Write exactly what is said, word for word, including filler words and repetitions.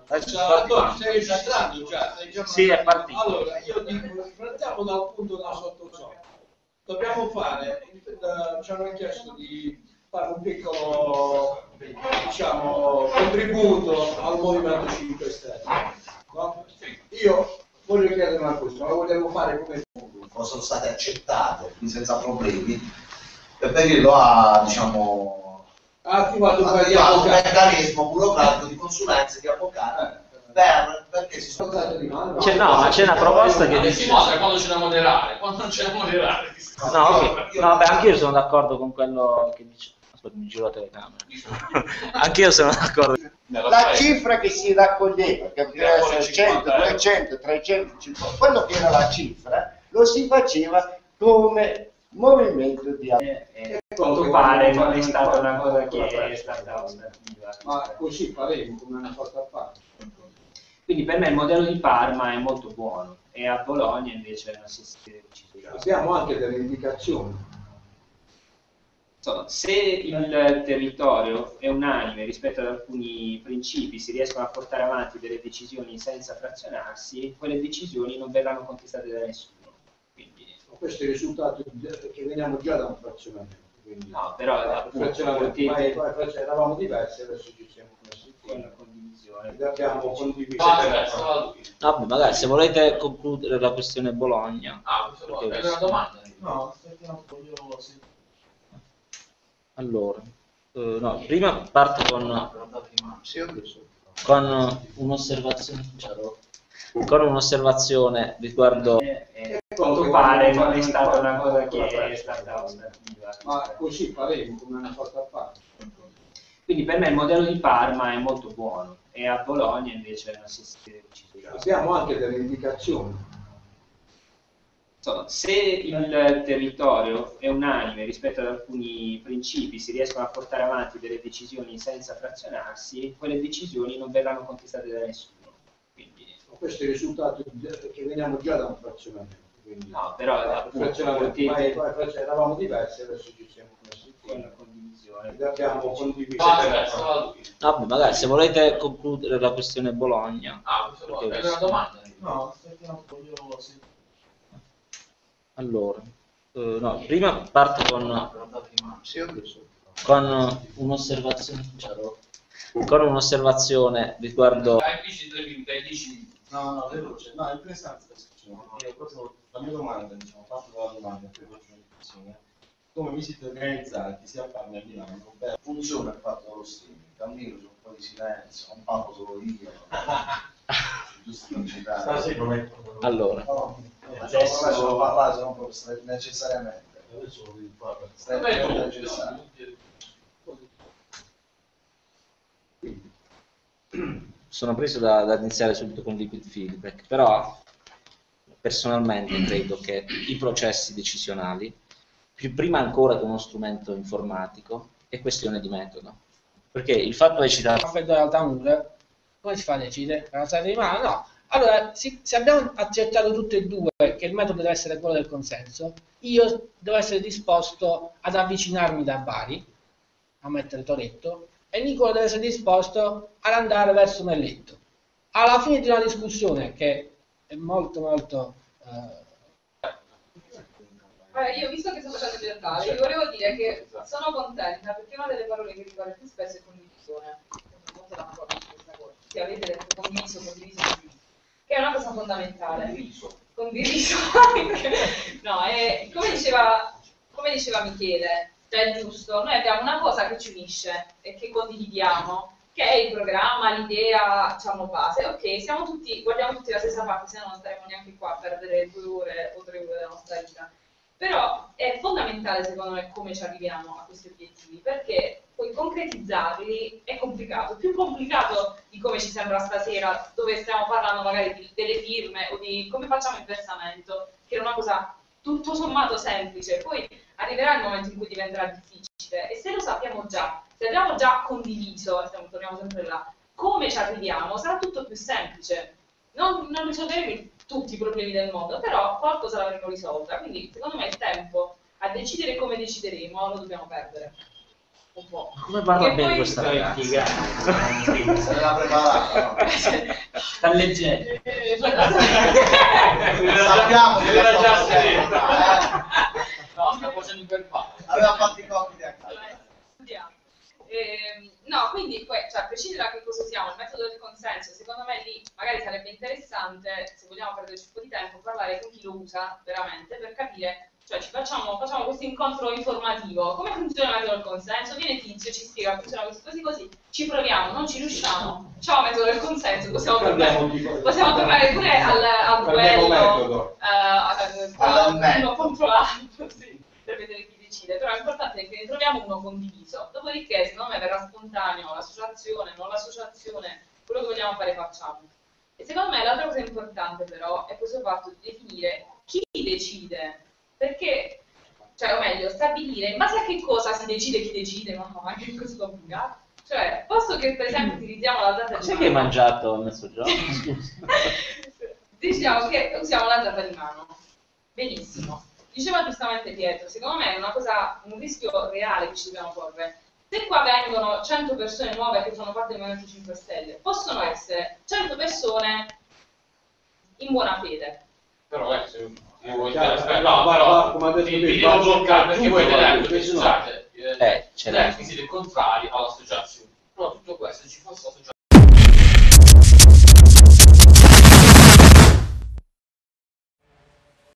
Già, stai registrando già, stai già sì, è partito. Allora, io dico, partiamo dal punto da sotto sotto. Dobbiamo fare, ci hanno chiesto di fare un piccolo, diciamo, contributo al Movimento cinque Stelle. No? Io voglio chiedere una cosa, ma vogliamo fare come sono state accettate senza problemi, perché lo ha, diciamo, ha attivato un meccanismo burocratico di consulenza di avvocati per, perché si sono stati di mano. C'è, no, ma c'è una proposta che dice... si mostra quando c'è da moderare, quando non c'è da moderare. No, okay. No, beh, anche io sono d'accordo con quello che dice. Aspetta, mi giro la telecamera. Anche io sono d'accordo. La cifra che si raccoglieva, che poteva essere cento, duecento, trecentocinquanta, quello che era la cifra, lo si faceva come movimento di eh, eh, quanto pare non è stata una cosa che è stata ostativa. Ma così faremo come una cosa a parte. Quindi per me il modello di Parma è molto buono e a Bologna invece non si scrive decisionale. Abbiamo anche delle indicazioni. Insomma, se il territorio è unanime rispetto ad alcuni principi, si riescono a portare avanti delle decisioni senza frazionarsi, quelle decisioni non verranno contestate da nessuno. Quindi... Questo è il risultato che veniamo già da un frazionamento. Quindi... No, però appunto, eravamo diversi, adesso ci siamo messi con la condivisione. Abbiamo condiviso. Vabbè, magari se volete concludere la questione Bologna. Ah, è una domanda. No, aspettiamo, voglio sentire. Allora, eh, no, prima parto con, con un'osservazione con un'osservazione riguardo eh, quanto pare non è stata una cosa che è stata ostativa. Ma così faremo come una cosa a parte. Quindi per me il modello di Parma è molto buono e a Bologna invece non si scrive decisionale. Abbiamo anche delle indicazioni. Insomma, se il territorio è unanime rispetto ad alcuni principi, si riescono a portare avanti delle decisioni senza frazionarsi, quelle decisioni non verranno contestate da nessuno. Quindi... Questo è il risultato che veniamo già da un frazionamento. Quindi... No, però appunto, eravamo diversi, adesso ci siamo messi con la condivisione. Abbiamo condiviso. Vabbè, magari se volete concludere la questione Bologna. Ah, è una domanda. No, aspettiamo, voglio sentire. Allora, eh, no, prima parto con, con un'osservazione con un'osservazione riguardo. No, no, veloce. No, è interessante questo. Io proprio la mia domanda, diciamo, fatto dalla domanda che faccio un'impressione. Come vi siete organizzati sia a Parma che a Milano? Beh, funziona il fatto dello streaming, cammino, c'è un po' di silenzio, non parlo solo io. Giusto non citare. Allora. No. Adesso non parlare, se non proprio necessariamente. Adesso lo devi fare. Necessario. Sono preso da, da iniziare subito con liquid feedback, però personalmente credo che i processi decisionali, più prima ancora che uno strumento informatico, è questione di metodo. Perché il fatto è citato... Come si fa a decidere? No. Allora, se abbiamo accettato tutte e due che il metodo deve essere quello del consenso, io devo essere disposto ad avvicinarmi da Bari, a mettere Toretto, e Nicola deve essere disposto ad andare verso Melletto. Alla fine di una discussione che è molto molto... Eh... Allora, io visto che sono stata generale, vi volevo dire che sono contenta perché una delle parole che riguarda più spesso è condivisione. Sono molto d'accordo su questa cosa. Se avete detto condiviso, condiviso, condiviso. Che è una cosa fondamentale. Condiviso. Condiviso anche. No, è, come diceva, come diceva Michele, cioè è giusto, noi abbiamo una cosa che ci unisce e che condividiamo, che è il programma, l'idea, diciamo, base. Ok, siamo tutti, guardiamo tutti la stessa parte, se no non staremo neanche qua a perdere due ore o tre ore della nostra vita. Però è fondamentale secondo me come ci arriviamo a questi obiettivi, perché poi concretizzarli è complicato, più complicato di come ci sembra stasera, dove stiamo parlando magari di, delle firme o di come facciamo il versamento, che è una cosa tutto sommato semplice, poi arriverà il momento in cui diventerà difficile, e se lo sappiamo già, se abbiamo già condiviso, stiamo, torniamo sempre là, come ci arriviamo, sarà tutto più semplice. Non, non risolveremo tutti i problemi del mondo, però qualcosa l'avremo risolta, quindi secondo me il tempo a decidere come decideremo lo dobbiamo perdere. un po'. Come parla Che bene poi- questa ragazza? Se l'ha preparata, no? Sta leggendo. Eh, Sappiamo che Era la già sto scritto. facendo, No, sta facendo il verbale. eh. Aveva fatto i compiti a casa. Studiamo. Ehm, no, quindi, que- cioè, a prescindere da che cosa usiamo, il metodo del consenso, secondo me lì magari sarebbe interessante, se vogliamo perderci un po' di tempo, parlare con chi lo usa veramente per capire, cioè ci facciamo, facciamo questo incontro informativo, come funziona il metodo del consenso, viene Tizio, ci spiega come funziona questo così così, ci proviamo, non ci riusciamo, ciao metodo del consenso, possiamo Parliamo tornare, di- possiamo tornare pure al, al Parliamo duello, metodo. eh, a- Alla a- metodo. uno contro l'altro, sì, per vedere chi decide, però l'importante è che ne troviamo uno condiviso, dopodiché secondo me verrà spontaneo l'associazione, non l'associazione, quello che vogliamo fare facciamo. E secondo me l'altra cosa importante però è questo fatto di definire chi decide, perché, cioè o meglio, stabilire in base a che cosa si decide chi decide, ma no, anche così complicato. Cioè, posto che per esempio utilizziamo la data di Sai che hai mano, mangiato a mezzogiorno? Scusa. diciamo che usiamo la data di mano. Benissimo. Diceva giustamente Pietro, secondo me è una cosa, un rischio reale che ci dobbiamo porre. Se qua vengono cento persone nuove che fanno parte del Movimento cinque Stelle, possono essere cento persone in buona fede. Però eh, se se vuoi Chiaro, aspetta, eh, no, va- però va- come ha detto vi, lui, vi va- devo bloccare perché tutto, voi va- vedete, invece no. scusate, Eh, ce l'hai. eh, siete contrari all'associazione.